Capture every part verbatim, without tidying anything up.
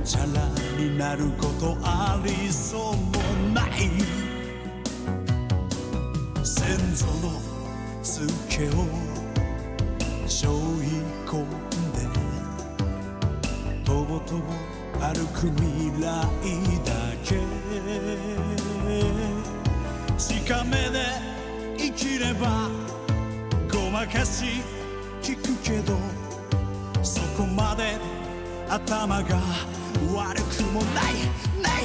チャラになることありそうもない先祖のツケを背負い込んでとぼとぼ歩く未来だけ近めで生きればごまかし聞くけどそこまで頭が悪くもないない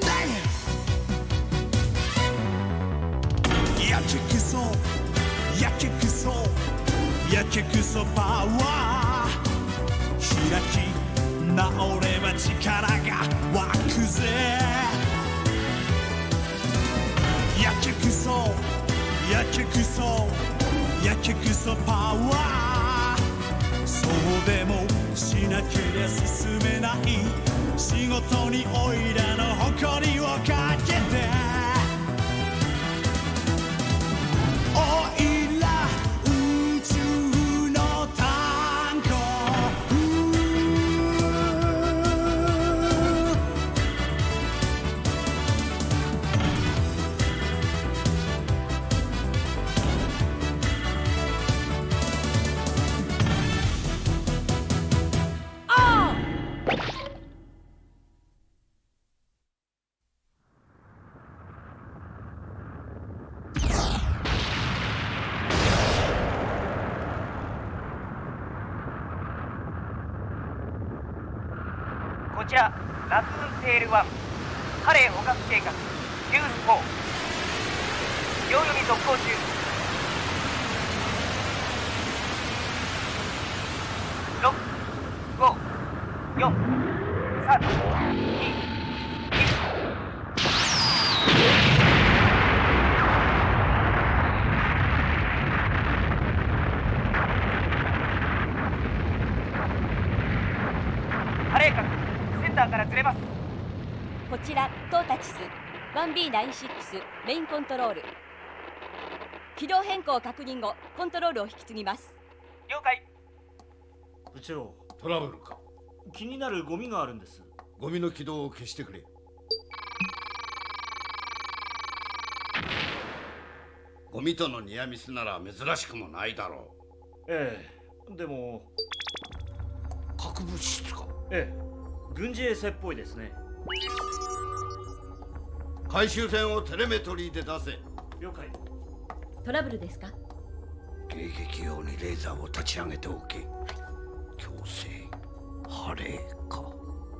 ないやけくそやけくそやけくそパワー開き直れば力が湧くぜやけくそやけくそやけくそパワーそうでもしなけりゃ進めない仕事においらの誇りをかけておいら宇宙の炭鉱こちらラクーンテールワンハレー捕獲計画ヒューズフォー秒読み続行中ろくごよんさんにいちハレー核センターからずれます。 こちらトータチス ワンビーナインシックス メインコントロール軌道変更確認後コントロールを引き継ぎます。 了解。 部長、 トラブルか。 気になるゴミがあるんです。 ゴミの軌道を消してくれ。ゴミとのニアミスなら珍しくもないだろう。ええ、でも核物質か。 ええ、軍事衛星っぽいですね。 回収船をテレメトリーで出せ。 了解。 トラブルですか？ 迎撃用にレーザーを立ち上げておけ。強制ハレーか。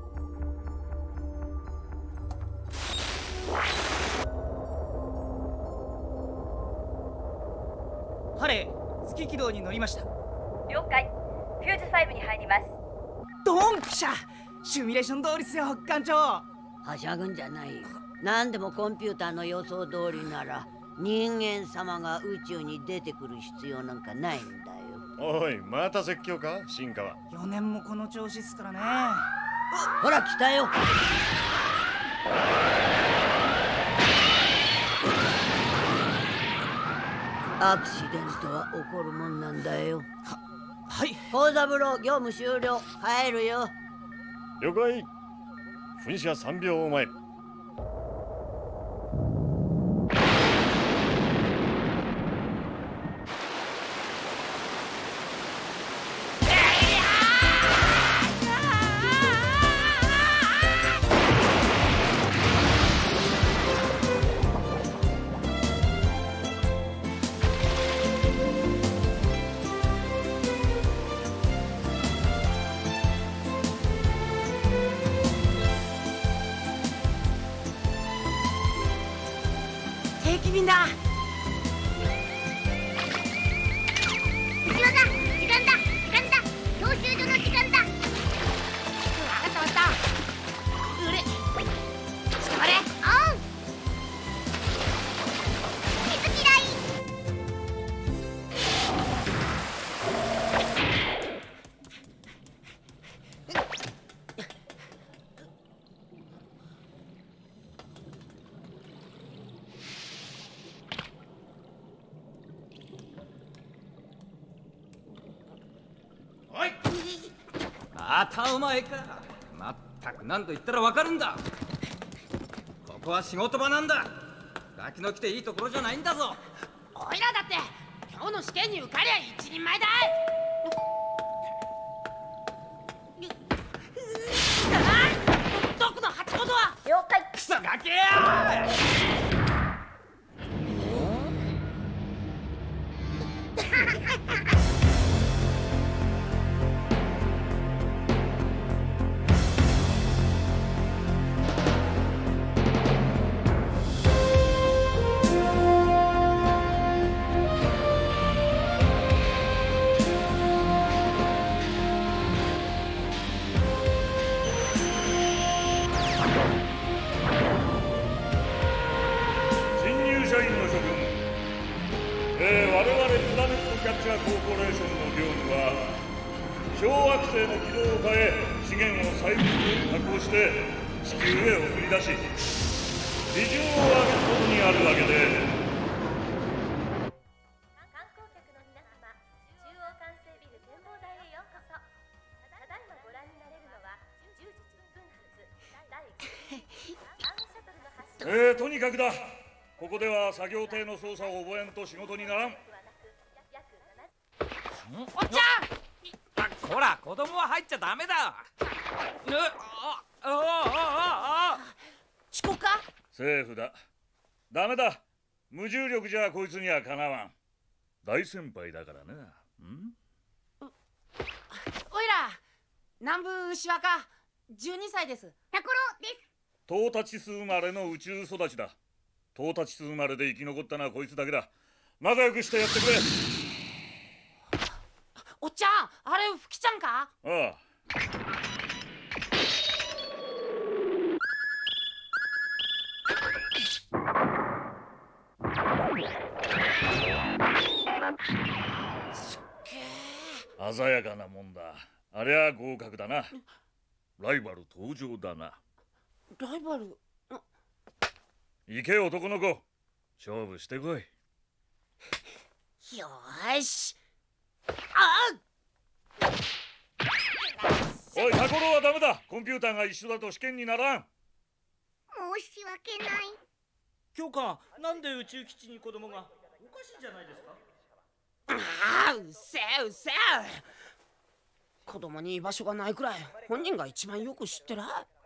ハレー月軌道に乗りました。 了解。フューズファイブに入ります。 ドンピシャシミュレーション通りっすよ艦長。 はしゃぐんじゃないよ。何でもコンピューターの予想通りなら人間様が宇宙に出てくる必要なんかないんだよ。 おい、また説教か進化は。 よねんもこの調子っすからね。 ほら来たよ。アクシデントは起こるもんなんだよ。 ははい幸三郎、業務終了。帰るよ。 了解。噴射さんびょうまえ。 定期便だ。 後ろだ。時間だ時間だ。教習所の時間だ。 あったあった。うれ捕まれ。 おう。水嫌い。 またお前か。まっったく何度言ったら分かるんだ。ここは仕事場なんだ。ガキの来ていいところじゃないんだぞ。 おいらだって今日の試験に受かりゃ一人前だい。どこの八本は了解。 クソガキや。 小惑星の軌道を変え資源を細部に確保して地球へ送り出し利潤を上げることにあるわけで、 観光客の皆様、中央管制ビル展望台へようこそ。ただいまご覧になれるのはじゅうじじゅっぷん発だいごじアームシャトルの発射。 えー、とにかくだ。ここでは作業艇の操作を覚えんと仕事にならん。 おっちゃん、 ほら、子供は入っちゃダメだ。あああああ遅刻か。 セーフだ。ダメだ。無重力じゃこいつにはかなわん。大先輩だからな。んおいら南部牛若じゅうにさいです。 タコロです。 トータチス生まれの宇宙育ちだ。トータチス生まれで生き残ったのはこいつだけだ。仲良くしてやってくれ。 おっちゃん、あれふきちゃんか。 ああ。 すっげえ。鮮やかなもんだ。ありゃ合格だな。ライバル登場だな。 ライバル。 行け男の子、勝負してこい。 よーし。ああおい、タコロはダメだ。コンピューターが一緒だと試験にならん。 申し訳ない。 教官、なんで宇宙基地に子供が。おかしいんじゃないですか。 ああ、うっせえうっせえ。子供に居場所がないくらい本人が一番よく知ってる。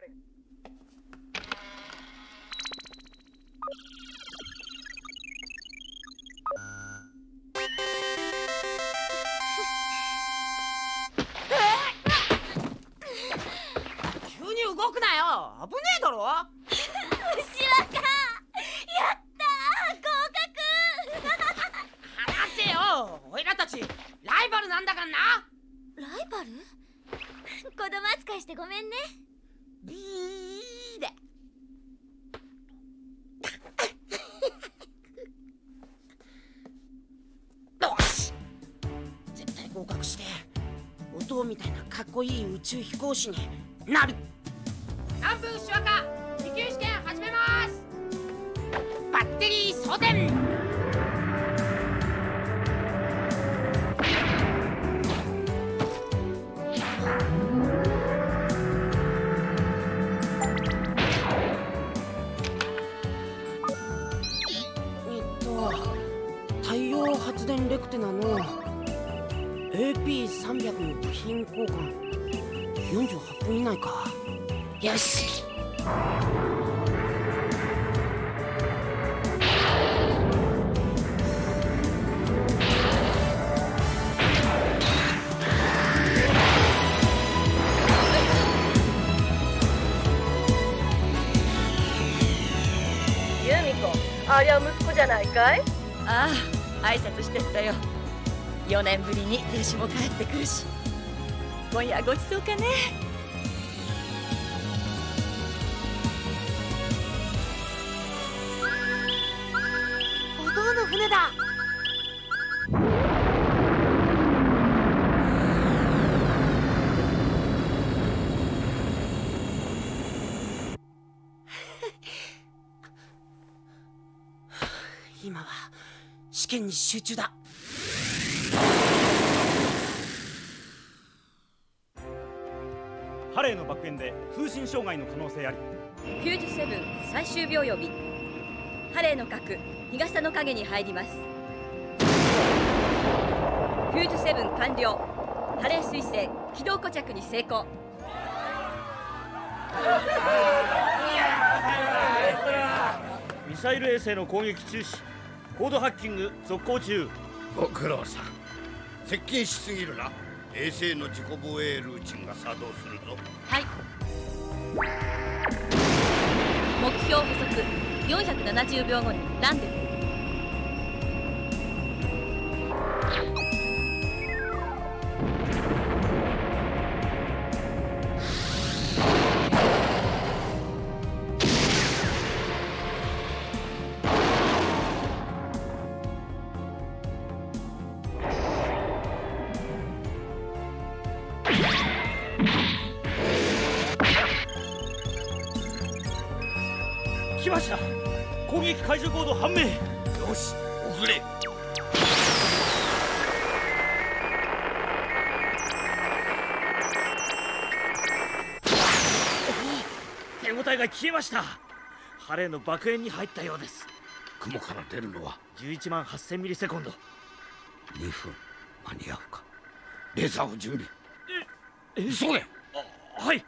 動くなよ、危ねえだろ。 牛若、やったー、合格。 話せよ、おいらたちライバルなんだからな。 ライバル？子供扱いしてごめんね。 ビーでよし、絶対合格してお父みたいなかっこいい宇宙飛行士になる。南部牛若持久試験始めます。バッテリー装填。えっと太陽発電レクテナの エーピーさんびゃく の部品交換よんじゅうはっぷん以内か。よし。 由美子、ありゃ息子じゃないかい。ああ、挨拶してったよ。よねんぶりに弟子も帰ってくるし、今夜ごちそうかね。 お父の船だ。今は試験に集中だ。 ハレレーの爆炎で通信障害の可能性あり。 きゅうじゅうなな最終秒予備。ハレーの核東田の影に入ります。きゅうじゅうなな完了。ハレー彗星軌道固着に成功。 ミサイル衛星の攻撃中止。コードハッキング続行中。 ご苦労さん。接近しすぎるな。衛星の自己防衛ルーチンが作動するぞ。 はい。目標補足よんひゃくななじゅうびょうごにランデブー。 来ました。攻撃解除コード判明。よし、送れ。 手応えが消えました。ハレーの爆炎に入ったようです。 雲から出るのはじゅういちまんはっせんミリセコンド。 にふん間に合うか。レーザーを準備。 え、 急げ。 あ、はい。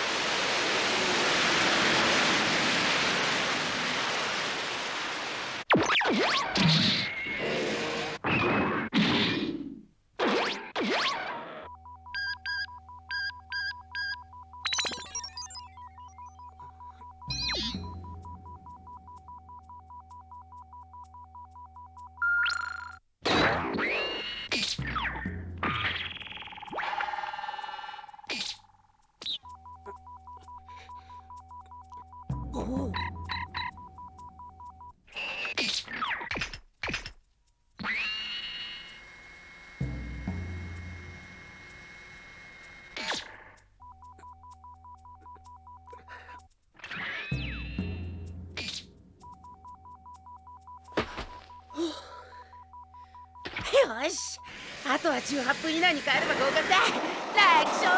よし、あとはじゅうはっぷん以内に帰れば合格だ。楽勝。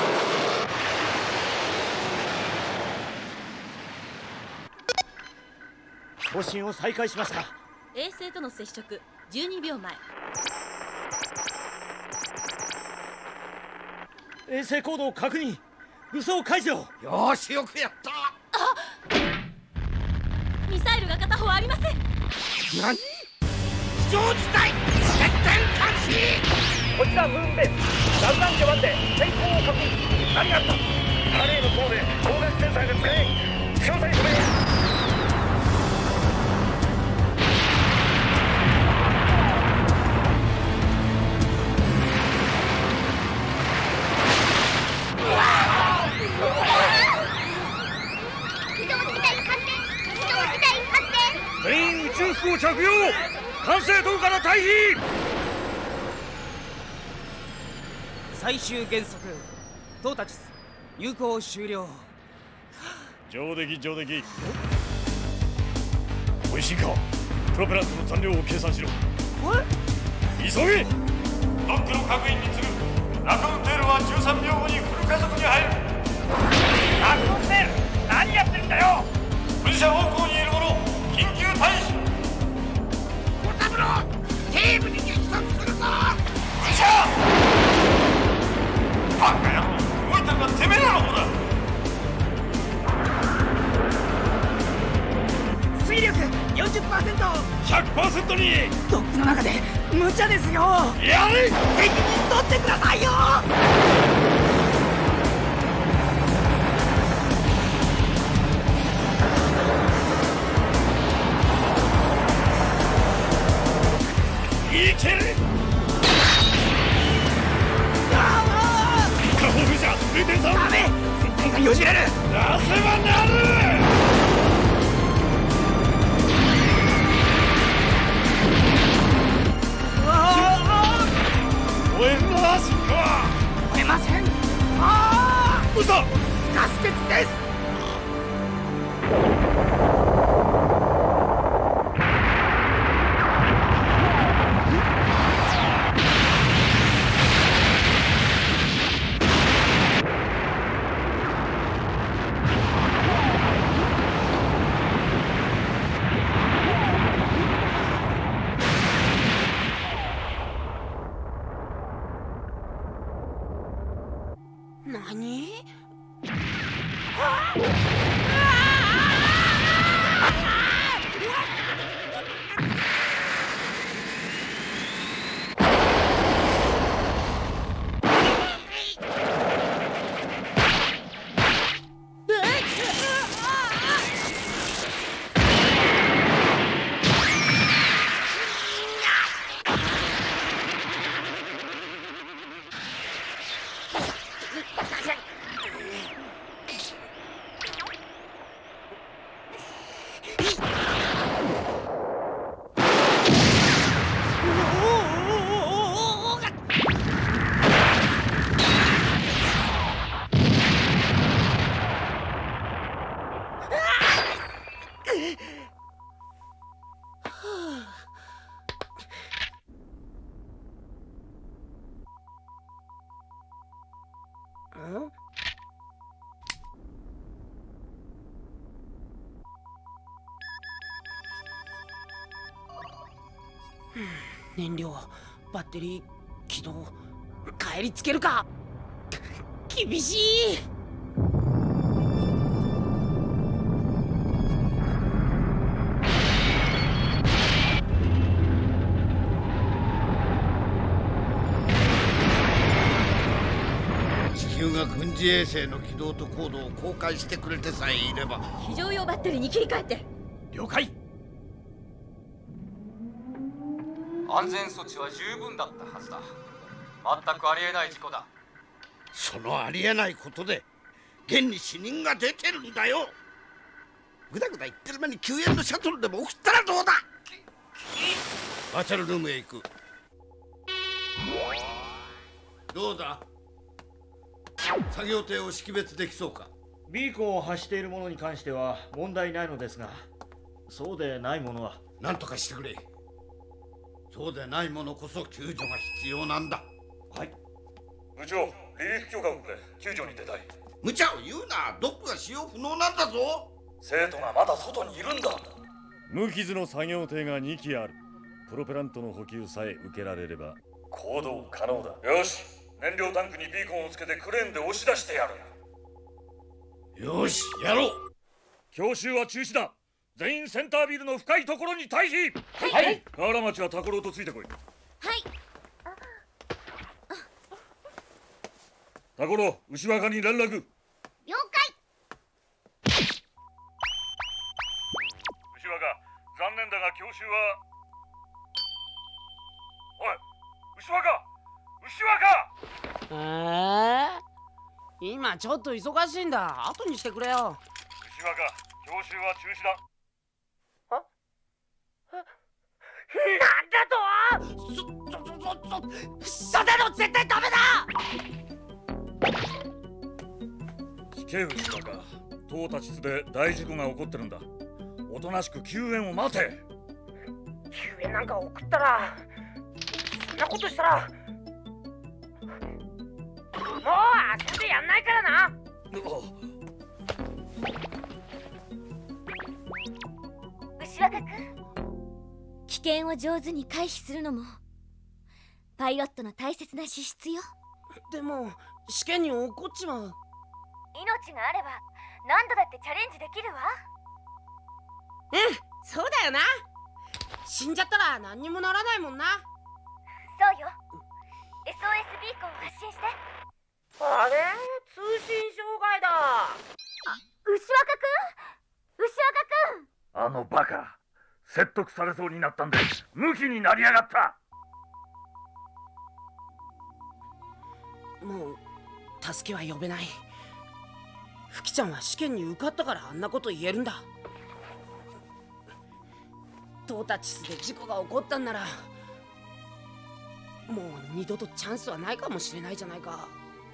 送信を再開しました。 衛星との接触じゅうにびょうまえ。衛星コードを確認。武装解除。 よーし、よくやった。 あ、ミサイルが片方ありません。 何？非常事態決定監視。 こちらムーンベースラウダンジャワンで天候を確認。何があった？ハレーの塔で光学センサーが使えん。詳細不明。 全員宇宙服を着用。管制塔から退避。 最終原則到達入港終了。 上出来上出来。おいしいか。プロペラントの残量を計算しろ。急げ。ドックの確認に次ぐラクーンテールはじゅうさんびょうごにフル加速に入る。 ラクーンテール何やってるんだよ。 噴射方向にいる者緊急退避。 ポタブローテーブルに激突するぞ。 噴射。バカ野郎、動いたのはてめえらの方だ。 水力 よんじゅっパーセント。 ひゃくパーセント に。 ドックの中で無茶ですよ。 やれ。 責任取ってくださいよ。 いける。下方噴射 れいてんさん。 ダメ、船体がよじれる。 出せばなる。燃えるなしか。 燃えません。ああ、 どうした。 ガス欠です。 燃料、バッテリー起動、帰りつけるか。厳しい。 地球が軍事衛星の軌道と高度を公開してくれてさえいれば。 非常用バッテリーに切り替えて。 了解。 安全措置は十分だったはずだ。全くありえない事故だ。 そのありえないことで現に死人が出てるんだよ。ぐだぐだ言ってる間に救援のシャトルでも送ったらどうだ。バーチャルルームへ行く。どうだ、作業艇を識別できそうか。 ビーコンを発しているものに関しては問題ないのですが、そうでないものは何とかしてくれ。そうでないものこそ救助が必要なんだ。 はい。 部長、離陸許可をくれ。救助に出たい。 無茶を言うな。ドックが使用不能なんだぞ。 生徒がまだ外にいるんだ。無傷の作業艇がにきある。プロペラントの補給さえ受けられれば行動可能だ。よし、燃料タンクにビーコンをつけてクレーンで押し出してやる。 よし、やろう。 教習は中止だ。全員センタービルの深いところに退避。 はい。 河原町はタコロウとついてこい。 はい。 タコロウ、牛若に連絡。 了解。 牛若、残念だが教習は。おい、牛若、牛若。 えー、今ちょっと忙しいんだ。後にしてくれよ。 牛若、教習は中止だ。 なんだと。そ、そ、そ、そんなの絶対ダメだ。 死刑牛若、トータチスで大事故が起こってるんだ。おとなしく救援を待て。 救援なんか送ったら、そんなことしたらもう遊んでやんないからな。 牛若君、危険を上手に回避するのもパイロットの大切な資質よ。 でも試験に落っこっちまう。 命があれば何度だってチャレンジできるわ。 うん、そうだよな。死んじゃったら何にもならないもんな。 そうよ。 エスオーエス ビーコンを発信して。 あれ、通信障害だ。あ、 牛若くん、牛若くん。 あのバカ、説得されそうになったんでムキになりやがった。 もう助けは呼べない。フキちゃんは試験に受かったからあんなこと言えるんだ。トータチスで事故が起こったんならもう二度とチャンスはないかもしれないじゃないか。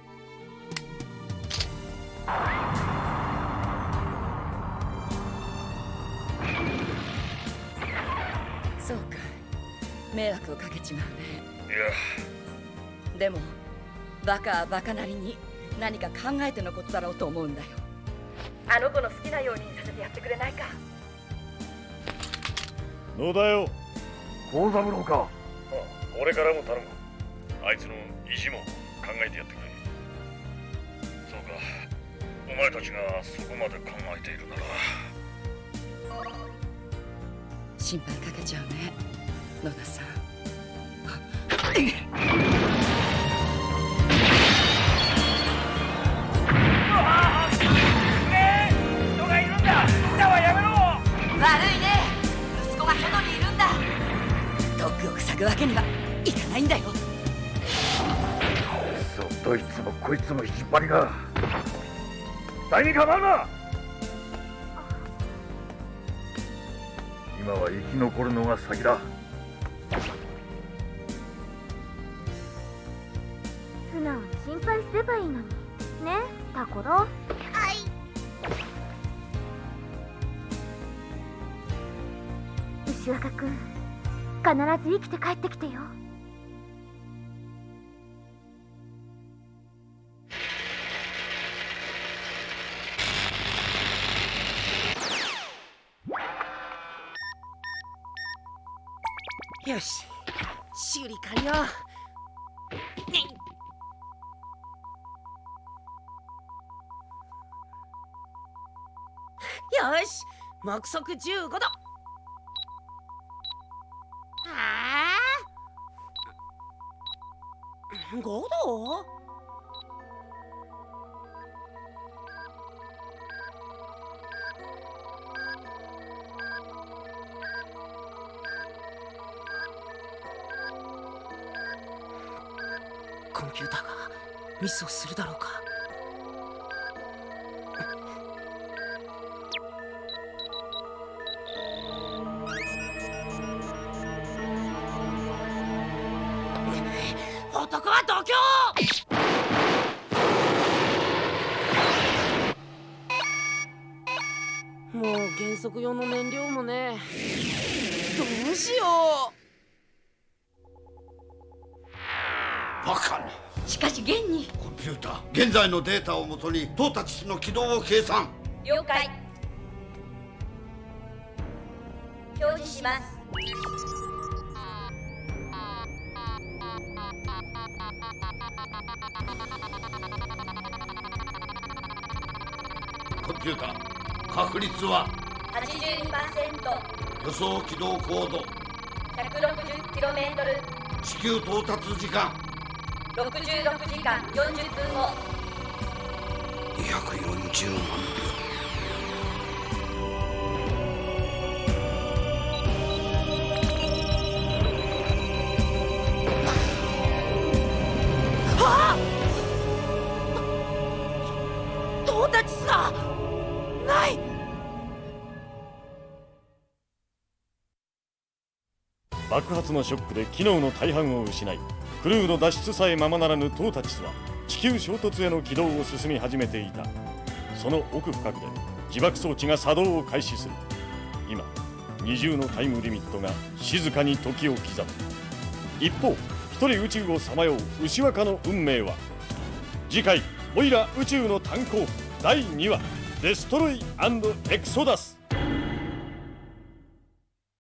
そうか、迷惑をかけちまうね。 いや、 でもバカはバカなりに何か考えてのことだろうと思うんだよ。あの子の好きなようにさせてやってくれないか。 野田よ、幸三郎か。ああ、俺からも頼む。あいつの意地も考えてやってくれ。そうか、 お前たちがそこまで考えているなら。 心配かけちゃうね、野田さん。 人がいるんだ。下はやめろ。 悪いね、息子が外にいるんだ。ドッグを塞ぐわけにはいかないんだよ。 そう、どいつもこいつも引っ張りが。第二構うな。今は生き残るのが先だ。 素直に心配すればいいのにね、タコロ。はい。牛若くん、必ず生きて帰ってきてよ。 よし、修理完了。よし、目測じゅうごど。ああ、ごど？コンピューターがミスをするだろうか。男は度胸。もう減速用の燃料もね。どうしよう。 バカな。 しかし現にコンピューター、現在のデータをもとにトータチスの軌道を計算。 了解。表示します。 コンピューター、確率ははちじゅうにパーセント。 予想軌道高度ひゃくろくじゅっキロメートル。 地球到達時間ろくじゅうろくじかんよんじゅっぷんご。 にひゃくよんじゅうまんびょう。 あっ！到達数がない。 爆発のショックで機能の大半を失い、クルーの脱出さえままならぬトータチスは地球衝突への軌道を進み始めていた。その奥深くで自爆装置が作動を開始する。今、二重のタイムリミットが静かに時を刻む。一方、一人宇宙をさまよう牛若の運命は。次回「オイラ宇宙の炭鉱夫」だいにわ「デストロイ&エクソダス」。